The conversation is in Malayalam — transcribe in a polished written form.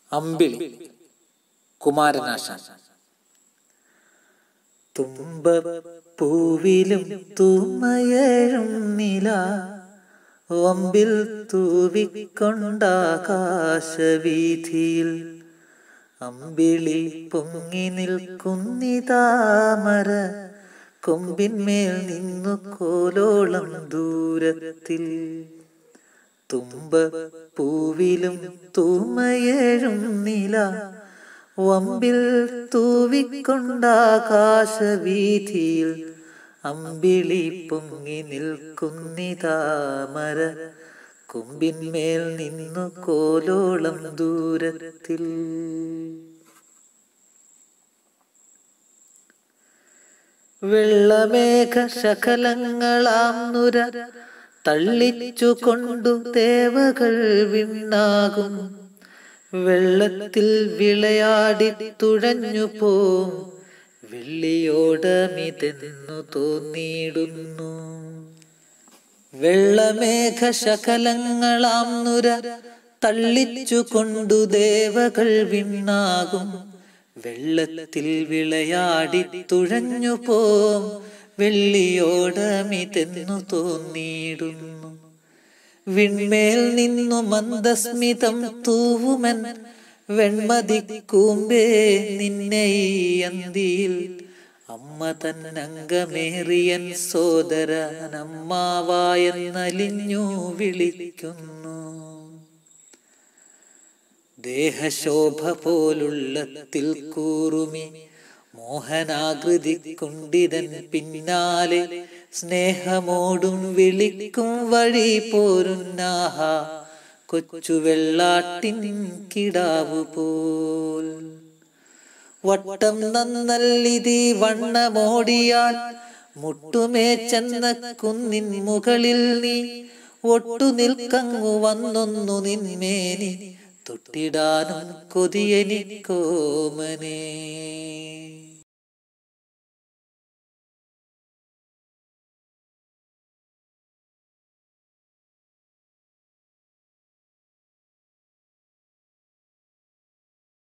അമ്പിളി കുമാരനാശാൻ. തുമ്പപ്പൂവിലും തൂമയഴും നില വമ്പിൽ തൂവിക്കൊണ്ടാകാശവീഥിയിൽ അമ്പിളി പൊങ്ങി നിൽക്കുന്നിതാമര കൊമ്പിന്മേൽ നിന്നു കോലോളം ദൂരത്തിൽ. തുമ്പപ്പൂവിലും തൂമയഴും നില വമ്പിൽ തൂവിക്കൊണ്ടാകാശവീഥിയിൽ അമ്പിളി പൊങ്ങി നിൽക്കുന്നിതാമര കൊമ്പിന്മേൽ നിന്നു കോലോളം ദൂരത്തിൽ. വെള്ളമേഘ ശകലങ്ങളാം നുര തള്ളിച്ചു കൊണ്ടു ദേവകൾ വിണ്ണാകും. വെള്ളത്തിൽ വിളയാടി തുഴഞ്ഞു പോം വെള്ളിയോടമിതെന്നു തോന്നിയിടുന്നു. വെള്ളമേഘ ശകലങ്ങളാം നുര തള്ളിച്ചു കൊണ്ടു ദേവകൾ വിണ്ണാകും. വെള്ളത്തിൽ വിളയാടി തുഴഞ്ഞു പോം വെള്ളിയോടമിതെന്നു തോന്നിയിടുന്നു. വിൺമേൽ നിന്നു മന്ദസ്മിതം തൂവുമൻ വെൺമതിക്കൂമ്പേ നിന്നെ ഈ അന്തിയിൽ അമ്മ തന്നംഗമേറിയൻ സോദരനമ്മാവായെന്നലിഞ്ഞു വിളിക്കുന്നു. ദേഹശോഭ പോലുള്ളത്തിൽ കൂറുമി മോഹനാകൃതി കൊണ്ടിതൻ പിന്നാലെ സ്നേഹമോടും വിളിക്കും വഴി പോരുന്നാഹ കൊച്ചു വെള്ളാട്ടിൻ കിടാവു പോൽ. വട്ടം നന്നല്ലിതി വണ്ണമോടിയാൽ മുട്ടുമേ ചെന്ന കുന്നിൻ മുകളിൽ നീ ഒട്ടു നിൽക്കങ്ങു വന്നൊന്നു നിന്മേനി തൊട്ടിടാനും കൊതിയെനിക്കോമനേ.